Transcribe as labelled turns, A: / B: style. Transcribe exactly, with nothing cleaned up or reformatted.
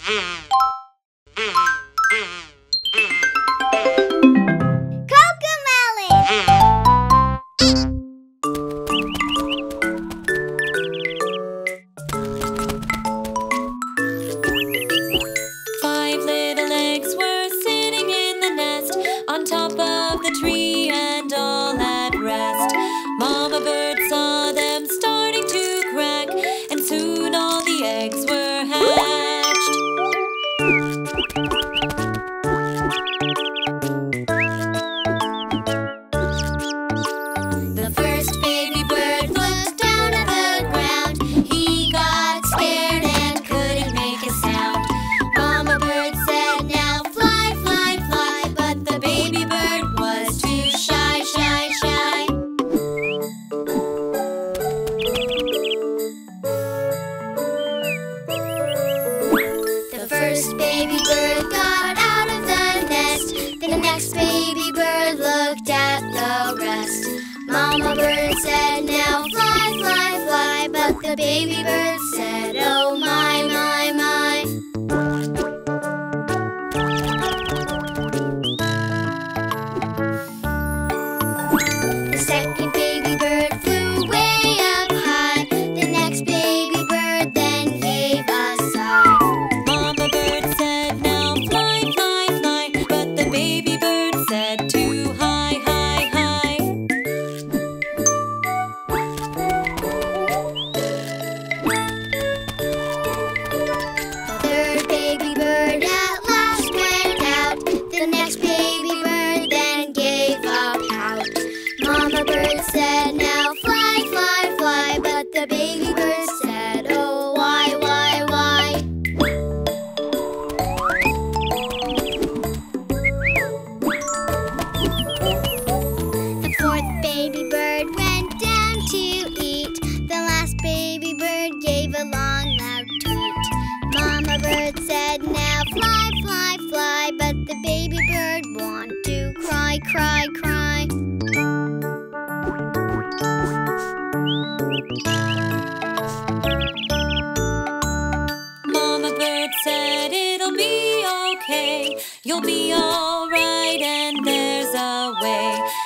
A: Five little eggs were sitting in the nest on top of the tree and all at rest. Mama bird saw them starting to crack, and soon all the eggs were hatched. The first baby bird looked down at the ground. He got scared and couldn't make a sound. Mama bird said, "Now fly, fly, fly," but the baby bird was too shy, shy, shy. The first baby bird got out of the nest. Then the next baby bird looked at the rest. Mama bird said, "Now fly, fly, fly," but the baby bird said, "Oh my, my, my." The second baby bird flew way up high. The next baby bird then gave a sigh. Mama bird said, "Now fly, fly, fly," but the baby bird said, "Too high, high, high." The third baby bird at last went out. The next baby bird then gave a pout. Mama bird said, "Now fly, fly, fly," but the baby bird said, "Oh, why, why, why?" The fourth baby bird went down to eat. The last baby bird gave a long, loud tweet. Mama bird said, "Now fly, fly, fly," but the baby bird wanted to cry, cry, cry. Mama bird said, "It'll be okay. You'll be all right, and there's a way.